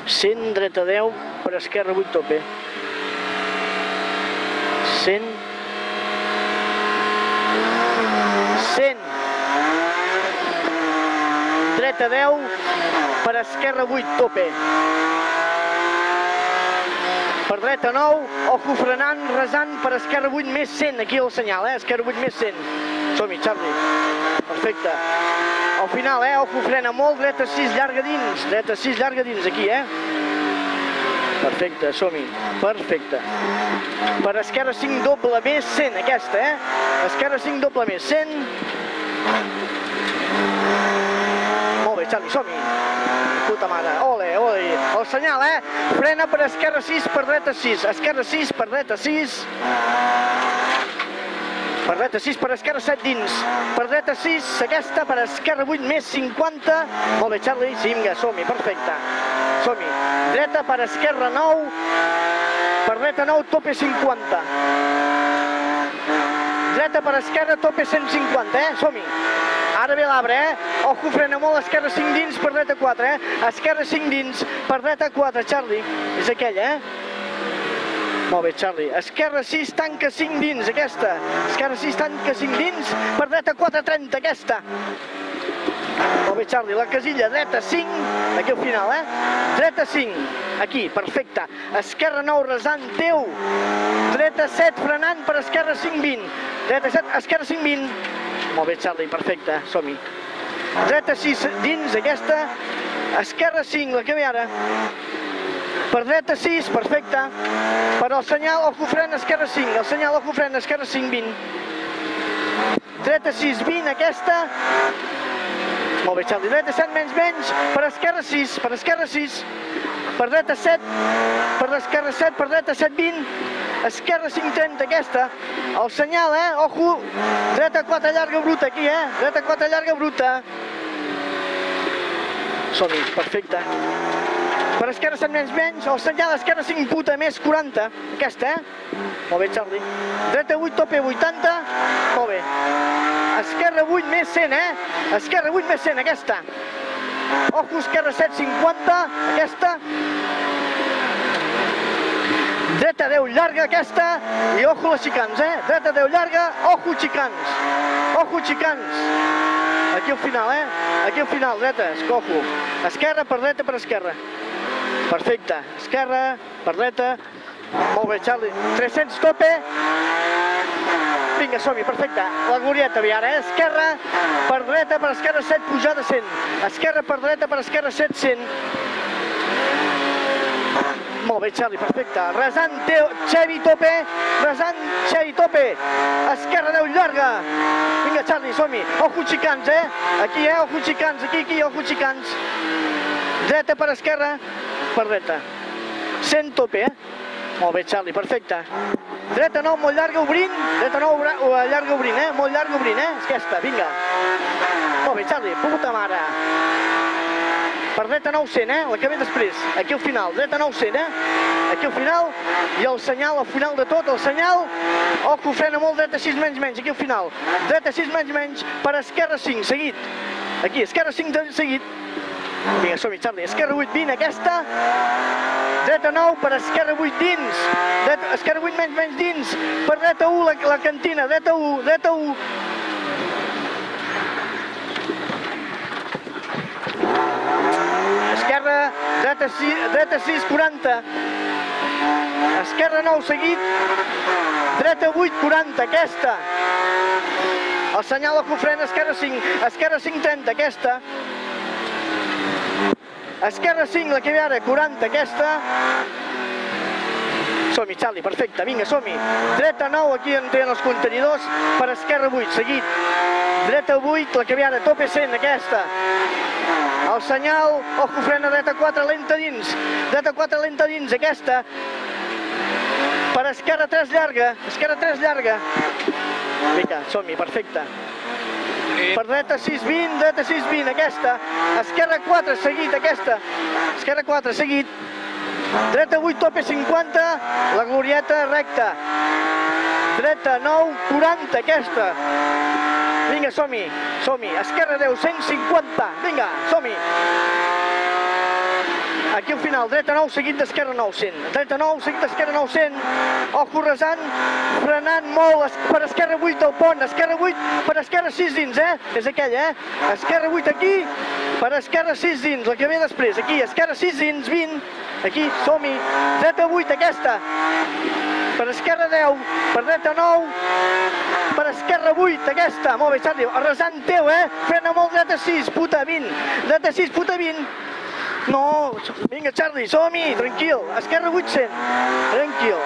100, dreta 10, per esquerra 8 tope. 100. 100. Dreta 10, per esquerra 8 tope. Per dreta 9, ojo frenant, resant, per esquerra 8 més 100, aquí el senyal, esquerra 8 més 100. Som-hi, Charlie. Perfecte. Al final, ojo frena molt, dreta 6, llarga dins. Dreta 6, llarga dins, aquí, Perfecte, som-hi. Perfecte. Per esquerra 5, doble més 100, aquesta, Esquerra 5, doble més 100. Molt bé, Charlie, som-hi. Puta mare, ole, ole. El senyal, Frena per esquerra 6, per dreta 6. Esquerra 6, per dreta 6. Per dreta 6, per esquerra 7 dins. Per dreta 6, aquesta, per esquerra 8 més 50. Molt bé, Charlie, sí, vinga, som-hi, perfecte. Som-hi. Dreta per esquerra 9. Per dreta 9, tope 50. Dreta per esquerra, tope 150, Som-hi. Ara ve l'arbre, Ojo, frena molt, esquerra 5 dins, per dreta 4, Esquerra 5 dins, per dreta 4, Charlie. És aquell, Molt bé, Charlie. Esquerra 6, tanca 5 dins, aquesta. Esquerra 6, tanca 5 dins, per dreta 4, 30, aquesta. Molt bé, Charlie. La casilla, dreta 5, aquí al final, Dreta 5, aquí, perfecte. Esquerra 9, resant, teu. Dreta 7, frenant, per esquerra 5, 20. Dreta 7, esquerra 5, 20. Molt bé, Charlie, perfecte, som-hi. Dreta 6 dins, aquesta. Esquerra 5, la que ve ara. Per dreta 6, perfecte. Per el senyal, ojo frena, esquerra 5. El senyal, ojo frena, esquerra 5, 20. Dreta 6, 20, aquesta. Molt bé, Charlie. Dreta 7, menys, per esquerra 6, per esquerra 6. Per dreta 7, per esquerra 7, per dreta 7, 20. Esquerra 530, aquesta. El senyal, Ojo. Dreta 4 llarga bruta, aquí, Dreta 4 llarga bruta. Som-hi, perfecte. Per esquerra 7 menys, el senyal, esquerra 5 puta més 40. Aquesta, Molt bé, Charlie. Dreta 8, tope 80. Molt bé. Esquerra 8 més 100, Esquerra 8 més 100, aquesta. Ojo, esquerra 7, 50, aquesta. Dreta 10 llarga, aquesta, i ojo les xicans, Dreta 10 llarga, ojo xicans. Ojo xicans. Aquí al final, Aquí al final, dretes, ojo. Esquerra, per dreta, per esquerra. Perfecte. Esquerra, per dreta. Molt bé, Charlie. 300, tope. Vinga, som-hi, perfecte. La glorieta, ve ara, Esquerra, per dreta, per esquerra 7, pujada 100. Esquerra, per dreta, per esquerra 7, 100. Molt bé, Charlie, perfecte. Resant, Xevi, tope. Resant, Xevi, tope. Esquerra 10, llarga. Vinga, Charlie, som-hi. Ojo xicans, Aquí, ojo xicans, aquí, ojo xicans. Dreta per esquerra, per dreta. 100, tope, Molt bé, Charlie, perfecte. Dreta 9, molt llarga, obrint. Dreta 9, llarga, obrint, Molt llarga, obrint, És aquesta, vinga. Molt bé, Charlie, puta mare. Per dreta 9, 100, La que ve després, aquí al final. Dreta 9, 100, Aquí al final. I el senyal, al final de tot, el senyal. Ojo, frena molt, dreta 6, menys, aquí al final. Dreta 6, menys, per esquerra 5, seguit. Aquí, esquerra 5, seguit. Vinga, som-hi, Charlie. Esquerra 8, 20, aquesta. Dreta 9, per esquerra 8, dins. Esquerra 8, menys, dins. Per dreta 1, la cantina. Dreta 1, dreta 1. Esquerra, dreta 6, 40. Esquerra 9, seguit. Dreta 8, 40, aquesta. El senyal ojo frena, esquerra 5. Esquerra 5, 30, aquesta. Esquerra 5, la que ve ara, 40, aquesta. Som-hi, Charlie, perfecte, vinga, som-hi. Dreta 9, aquí entren els contenidors, per esquerra 8, seguit. Dreta 8, la que ve ara, tope 100, aquesta. El senyal, ojo frena, dreta 4, lenta dins. Dreta 4, lenta dins, aquesta. Per esquerra 3, llarga. Esquerra 3, llarga. Vinga, som-hi, perfecte. Per dreta 6, 20, dreta 6, 20, aquesta. Esquerra 4, seguit, aquesta. Esquerra 4, seguit. Dreta 8, tope 50, la glorieta recta. Dreta 9, 40, aquesta. Vinga, som-hi, som-hi. Esquerra 10, 150, vinga, som-hi. aquí al final, dreta 9, seguit d'esquerra 9, 100. Dreta 9, seguit d'esquerra 9, 100. Ojo resant, frenant molt, per esquerra 8 del pont, esquerra 8, per esquerra 6 dins, És aquella, Esquerra 8 aquí, per esquerra 6 dins, la que ve després, aquí, esquerra 6 dins, 20, aquí, som-hi. Dreta 8, aquesta. Per esquerra 10, per dreta 9, per esquerra 8, aquesta. Molt bé, Charlie, arrasant teu, Frena molt, dreta 6, puta, 20. Dreta 6, puta, 20. No, vinga, Charlie, som-hi, tranquil. Esquerra 8, 100. Tranquil.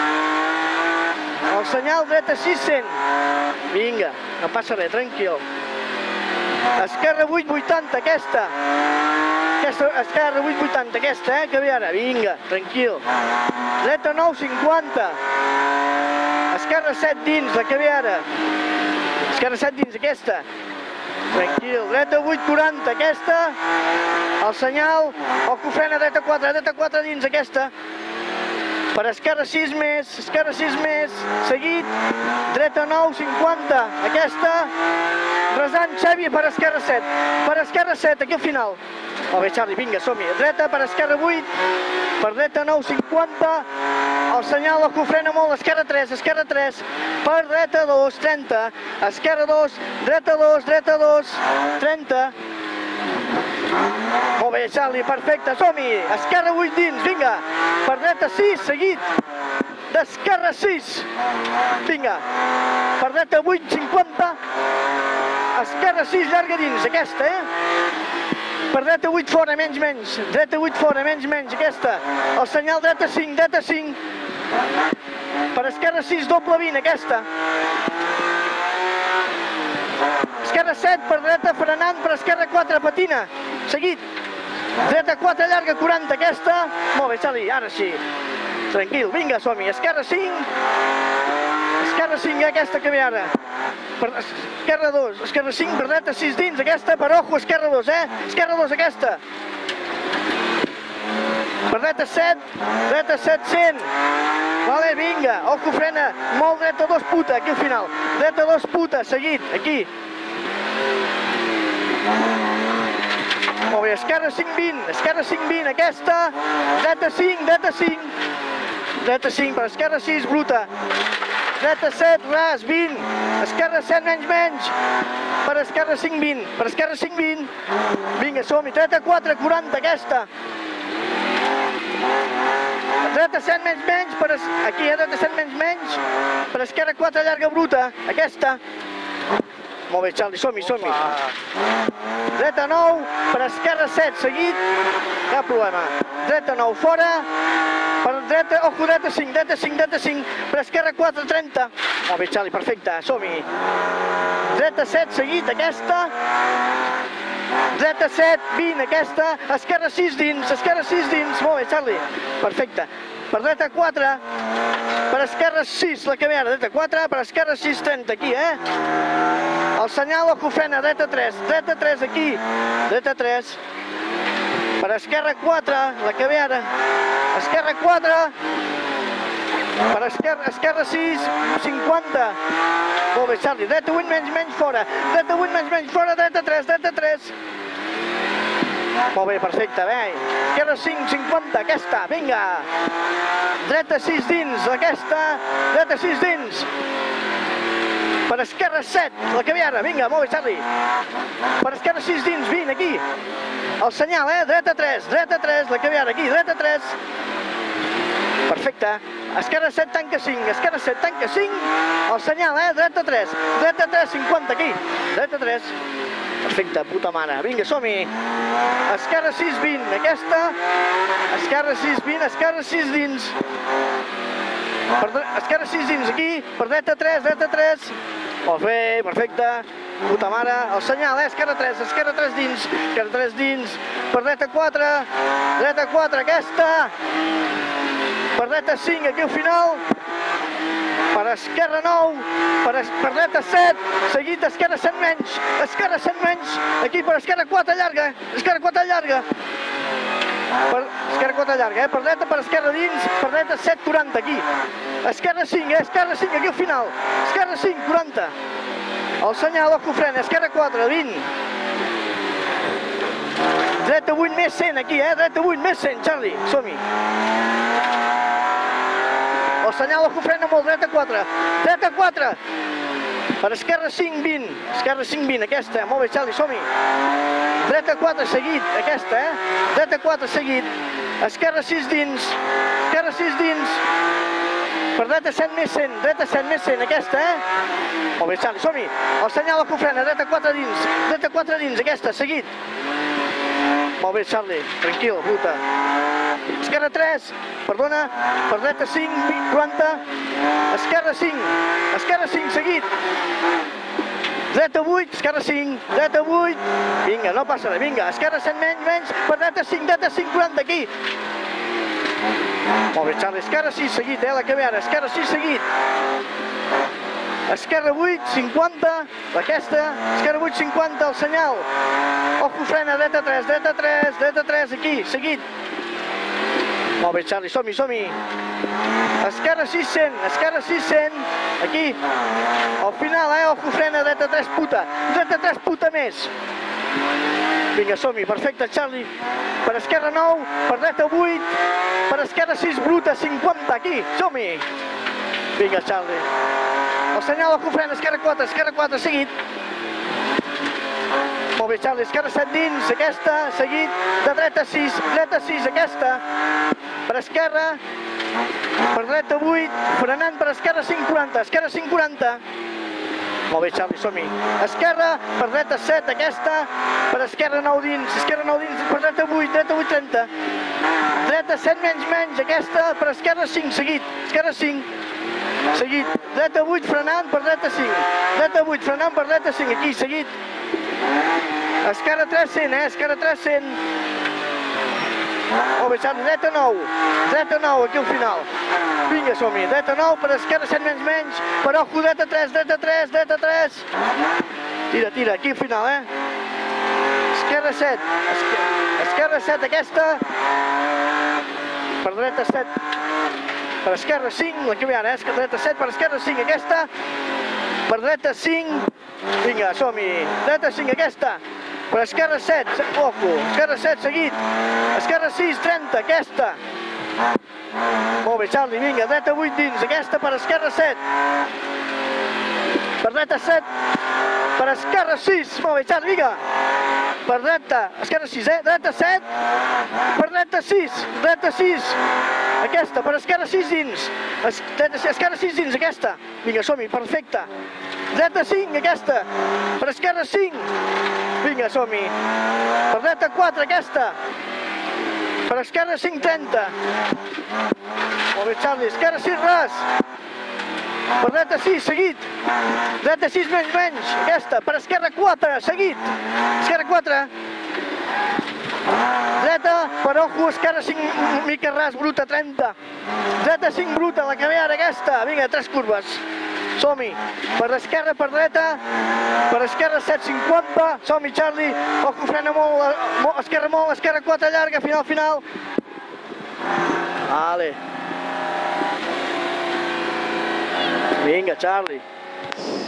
El senyal, dreta 6, 100. Vinga, no passa res, tranquil. Esquerra 8, 80, aquesta. Esquerra 8, 80, aquesta, que ve ara. Vinga, tranquil. Dreta 9, 50. Esquerra 7 dins, la que ve ara. Esquerra 7 dins, aquesta. Tranquil. Dreta 8, 40, aquesta. El senyal. Ojo, frena, dreta 4 dins, aquesta. Per esquerra 6 més, seguit. Dreta 9, 50, aquesta. Resant, Xavi, per esquerra 7, aquí al final. Molt bé, Charlie, vinga, som-hi. Dreta per esquerra 8, per dreta 9, 50. El senyal, ojo, frena molt, esquerra 3, per dreta 2, 30. Esquerra 2, dreta 2, 30. Molt bé, Charlie, perfecte, som-hi. Esquerra 8 dins, vinga. Per dreta 6, seguit. D'esquerra 6. Vinga. Per dreta 8, 50. Esquerra 6, llarga dins, aquesta, Per dreta 8 fora, menys. Dreta 8 fora, menys, aquesta. El senyal dreta 5. Per esquerra 6, doble 20, aquesta. Esquerra 7, per dreta frenant, per esquerra 4, patina. Seguit. Dreta 4, llarga, 40, aquesta. Molt bé, Charlie, ara sí. Tranquil, vinga, som-hi. Esquerra 5. Esquerra 5, aquesta que ve ara. Esquerra 2, esquerra 5, per dreta 6 dins, aquesta, per ojo, esquerra 2, Esquerra 2, aquesta. Per dreta 7, 100. Vale, vinga, ojo, frena, molt dreta 2, puta, aquí al final. Dreta 2, puta, seguit, aquí. Molt bé, esquerra 5, 20, aquesta. Dreta 5. Dreta 5, per esquerra 6, bruta. Dreta 7, ras, 20. Esquerra 7, menys. Per esquerra 5, 20. Per esquerra 5, 20. Vinga, som-hi. Dreta 4, 40, aquesta. Dreta 7, menys. Aquí, dreta 7, menys. Per esquerra 4, llarga, bruta. Aquesta. Molt bé, Charlie, som-hi. Dreta 9, per esquerra 7, seguit. Cap problema. Dreta 9, fora. Per dreta, ojo, dreta 5. Per esquerra 4, 30. Molt bé, Charlie, perfecte, som-hi. Dreta 7, seguit, aquesta. Dreta 7, 20, aquesta. Esquerra 6 dins, Molt bé, Charlie, perfecte. Per dreta 4, per esquerra 6, la que ve ara, dreta 4, per esquerra 6, 30, aquí, El senyal, ojo, frena, dreta 3 aquí, dreta 3. Per esquerra 4, la que ve ara, esquerra 4, per esquerra 6, 50. Molt bé, Charlie, dreta 8, menys fora, dreta 3. Molt bé, perfecte, bé. Esquerra 5, 50, aquesta, vinga. Dreta 6 dins, aquesta, dreta 6 dins. Per esquerra 7, la que ve ara, vinga, molt bé, Charlie. Per esquerra 6 dins, 20, aquí. El senyal, dreta 3, la que ve ara, aquí, dreta 3. Perfecte. Esquerra 7, tanca 5, El senyal, dreta 3, 50, aquí, dreta 3. Perfecte, puta mare. Vinga, som-hi. Esquerra 6, 20, aquesta. Esquerra 6, 20, esquerra 6 dins. Esquerra 6 dins, aquí. Per dreta 3. Molt bé, perfecte. Puta mare. El senyal, esquerra 3 dins. Esquerra 3 dins. Per dreta 4, aquesta. Per dreta 5, aquí al final. Per esquerra 9, per dreta 7, seguit esquerra 7 menys, aquí per esquerra 4 llarga, per dreta, per esquerra dins, per dreta 7, 40, aquí, esquerra 5, aquí al final, esquerra 5, 40, el senyal, ojo, frena, esquerra 4, 20, Dreta 8 més 100 aquí, dreta 8 més 100, Charlie, som-hi. El senyal ojo frena molt, dreta 4, dreta 4. Per esquerra 5, 20, esquerra 5, 20, aquesta, molt bé, Charlie, som-hi. Dreta 4 seguit, aquesta, dreta 4 seguit. Esquerra 6 dins, esquerra 6 dins. Per dreta 7 més 100, dreta 7 més 100, aquesta, Molt bé, Charlie, som-hi. El senyal ojo frena, dreta 4 dins, aquesta, seguit. Molt bé, Charlie, tranquil, bruta. Esquerra 3, perdona, per dreta 5, 40, esquerra 5, seguit. Dreta 8, esquerra 5, dreta 8, vinga, no passa res, vinga, esquerra 7 menys, per dreta 5, 40, aquí. Molt bé, Charlie, esquerra 6, seguit, la que ve ara, esquerra 6, seguit. Esquerra 8, 50, aquesta, esquerra 8, 50, el senyal. Ojo frena, dreta 3, aquí, seguit. Molt bé, Charlie, som-hi. Esquerra 600, aquí. Al final, ojo frena, dreta 3 puta més. Vinga, som-hi, perfecte, Charlie. Per esquerra 9, per dreta 8, per esquerra 6 bruta, 50, aquí, som-hi. Vinga, Charlie. El senyal ojo frena, esquerra 4, seguit. Molt bé, Charlie, esquerra 7 dins, aquesta, seguit. De dreta 6, aquesta. Per esquerra, per dreta 8, frenant per esquerra 540, esquerra 540. Molt bé, Charlie, som-hi. Esquerra, per dreta 7, aquesta, per esquerra 9 dins, per dreta 8, 30. Dreta 7 menys, aquesta, per esquerra 5, seguit, esquerra 5, seguit. Dreta 8, frenant per dreta 5, aquí, seguit. Esquerra 300, esquerra 300. Molt bé, Charlie, dreta 9, aquí al final. Vinga, som-hi, dreta 9, per esquerra 7 menys, per ojo, dreta 3. Tira, aquí al final, Esquerra 7, aquesta. Per dreta 7, per esquerra 5, la que ve ara, dreta 7, per esquerra 5, aquesta. Per dreta 5, vinga, som-hi, dreta 5, aquesta. Per esquerra 7, ojo, esquerra 7, seguit. Esquerra 6, 30, aquesta. Molt bé, Charlie, vinga, dreta 8 dins, aquesta per esquerra 7. Per dreta 7, per esquerra 6, molt bé, Charlie, vinga. Per dreta, esquerra 6, dreta 7, per dreta 6, aquesta, per esquerra 6 dins, esquerra 6 dins, aquesta. Vinga, som-hi, perfecte. Dreta 5, aquesta, per esquerra 5, vinga, som-hi. Per dreta 4, aquesta, per esquerra 5, 30. Molt bé, Charlie, esquerra 6, ras. Per dreta 6, seguit. Dreta 6 menys, aquesta, per esquerra 4, seguit. Esquerra 4. Dreta, per ojo, esquerra 5, mica ras, bruta, 30. Dreta 5, bruta, la que ve ara, aquesta. Vinga, 3 curves. Som-hi. Per esquerra, per dreta. Per esquerra 7, 50. Som-hi, Charlie. Ojo, frena molt, esquerra 4, llarga, final. Vale. Vinga, Charlie.